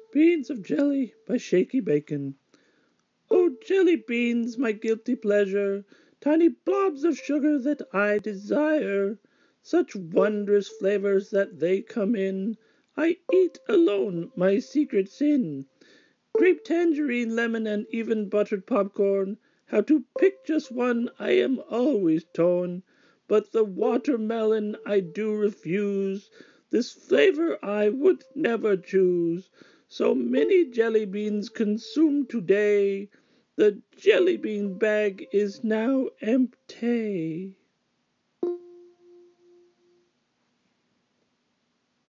Beans of Jelly by Shaky Bacon. Oh, jelly beans, my guilty pleasure, tiny blobs of sugar that I desire. Such wondrous flavors that they come in. I eat alone my secret sin. Grape, tangerine, lemon, and even buttered popcorn. How to pick just one I am always torn. But the watermelon I do refuse. This flavor I would never choose. So many jelly beans consumed today. The jelly bean bag is now empty.